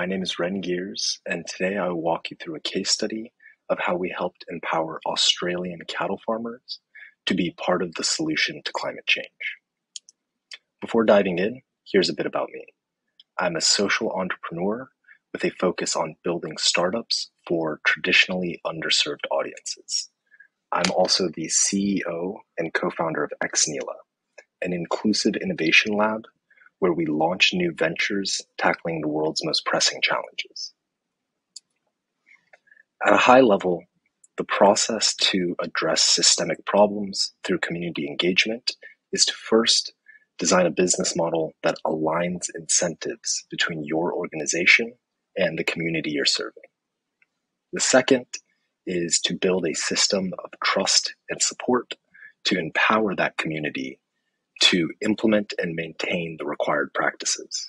My name is Ren Geers, and today I will walk you through a case study of how we helped empower Australian cattle farmers to be part of the solution to climate change. Before diving in, here's a bit about me. I'm a social entrepreneur with a focus on building startups for traditionally underserved audiences. I'm also the CEO and co-founder of Nihila, an inclusive innovation lab where we launch new ventures tackling the world's most pressing challenges. At a high level, the process to address systemic problems through community engagement is to first design a business model that aligns incentives between your organization and the community you're serving. The second is to build a system of trust and support to empower that community to implement and maintain the required practices.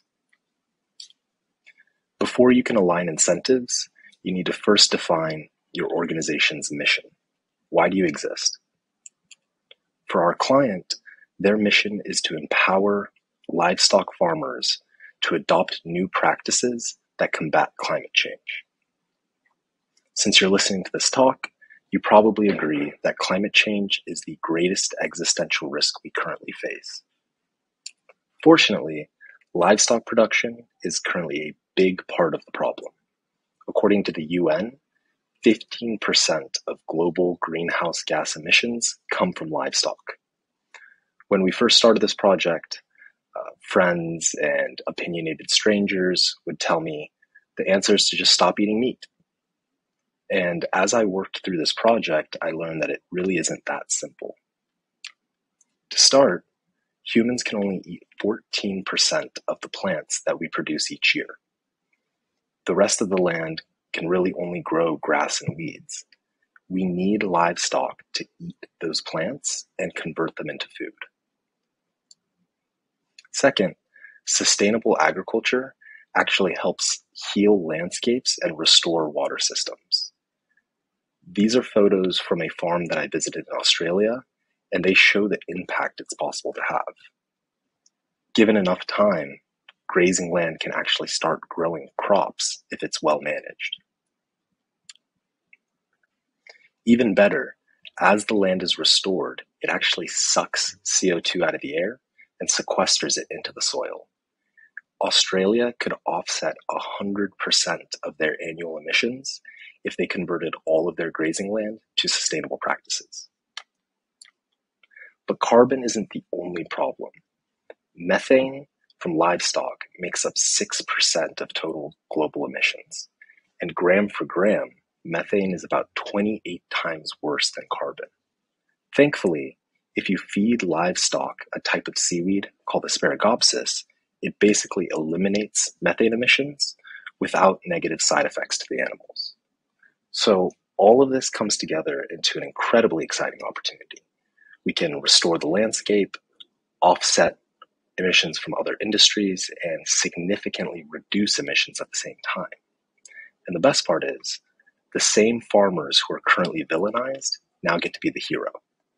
Before you can align incentives, you need to first define your organization's mission. Why do you exist? For our client, their mission is to empower livestock farmers to adopt new practices that combat climate change. Since you're listening to this talk, you probably agree that climate change is the greatest existential risk we currently face. Fortunately, livestock production is currently a big part of the problem. According to the UN, 15% of global greenhouse gas emissions come from livestock. When we first started this project, friends and opinionated strangers would tell me the answer is to just stop eating meat. And as I worked through this project, I learned that it really isn't that simple. To start, humans can only eat 14% of the plants that we produce each year. The rest of the land can really only grow grass and weeds. We need livestock to eat those plants and convert them into food. Second, sustainable agriculture actually helps heal landscapes and restore water systems. These are photos from a farm that I visited in Australia, and they show the impact it's possible to have. Given enough time, grazing land can actually start growing crops if it's well managed. Even better, as the land is restored, it actually sucks CO2 out of the air and sequesters it into the soil. Australia could offset 100% of their annual emissions if they converted all of their grazing land to sustainable practices. But carbon isn't the only problem. Methane from livestock makes up 6% of total global emissions, and gram for gram, methane is about 28 times worse than carbon. Thankfully, if you feed livestock a type of seaweed called asparagopsis, it basically eliminates methane emissions without negative side effects to the animals. So all of this comes together into an incredibly exciting opportunity. We can restore the landscape, offset emissions from other industries, and significantly reduce emissions at the same time. And the best part is, the same farmers who are currently villainized now get to be the hero.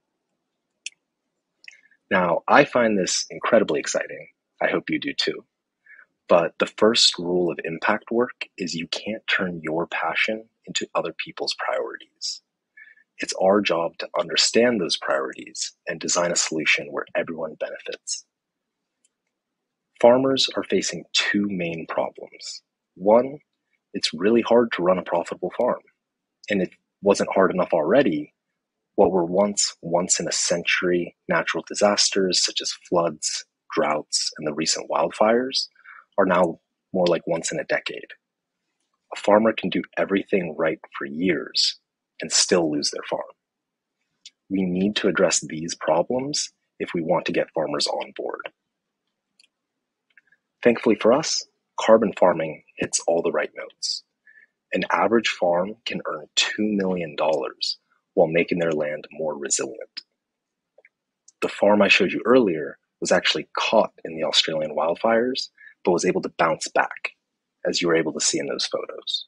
Now, I find this incredibly exciting. I hope you do too. But the first rule of impact work is you can't turn your passion into other people's priorities. It's our job to understand those priorities and design a solution where everyone benefits. Farmers are facing two main problems. One, it's really hard to run a profitable farm. And if it wasn't hard enough already, what were once in a century natural disasters such as floods, droughts, and the recent wildfires are now more like once in a decade. A farmer can do everything right for years and still lose their farm. We need to address these problems if we want to get farmers on board. Thankfully for us, carbon farming hits all the right notes. An average farm can earn $2 million while making their land more resilient. The farm I showed you earlier was actually caught in the Australian wildfires, but was able to bounce back, as you were able to see in those photos.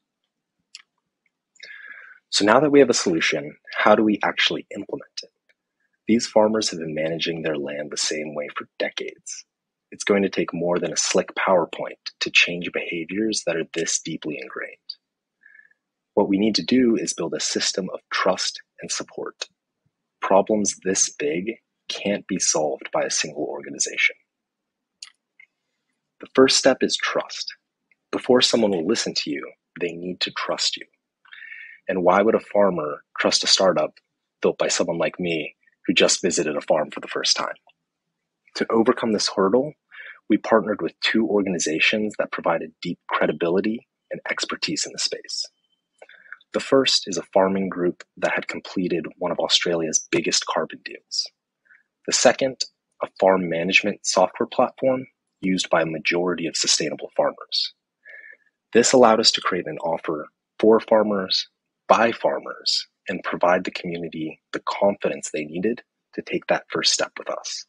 So now that we have a solution, how do we actually implement it? These farmers have been managing their land the same way for decades. It's going to take more than a slick PowerPoint to change behaviors that are this deeply ingrained. What we need to do is build a system of trust and support. Problems this big can't be solved by a single organization. The first step is trust. Before someone will listen to you, they need to trust you. And why would a farmer trust a startup built by someone like me who just visited a farm for the first time? To overcome this hurdle, we partnered with two organizations that provided deep credibility and expertise in the space. The first is a farming group that had completed one of Australia's biggest carbon deals. The second, a farm management software platform used by a majority of sustainable farmers. This allowed us to create an offer for farmers, by farmers, and provide the community the confidence they needed to take that first step with us.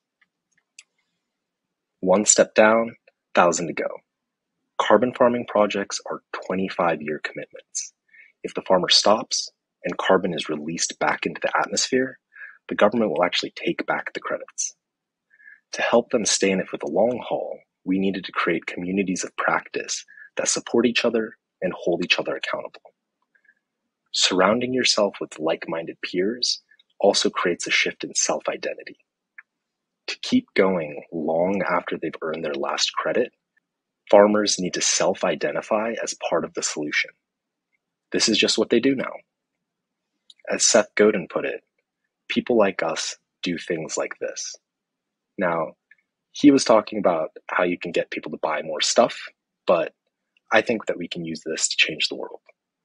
One step down, 1,000 to go. Carbon farming projects are 25-year commitments. If the farmer stops and carbon is released back into the atmosphere, the government will actually take back the credits. To help them stay in it for the long haul, we needed to create communities of practice that support each other and hold each other accountable. Surrounding yourself with like-minded peers also creates a shift in self-identity. To keep going long after they've earned their last credit, farmers need to self-identify as part of the solution. This is just what they do now. As Seth Godin put it, people like us do things like this. Now, he was talking about how you can get people to buy more stuff, but I think that we can use this to change the world.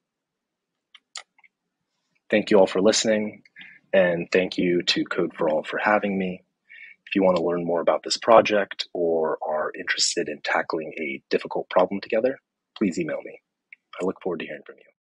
Thank you all for listening, and thank you to Code for All for having me. If you want to learn more about this project or are interested in tackling a difficult problem together, please email me. I look forward to hearing from you.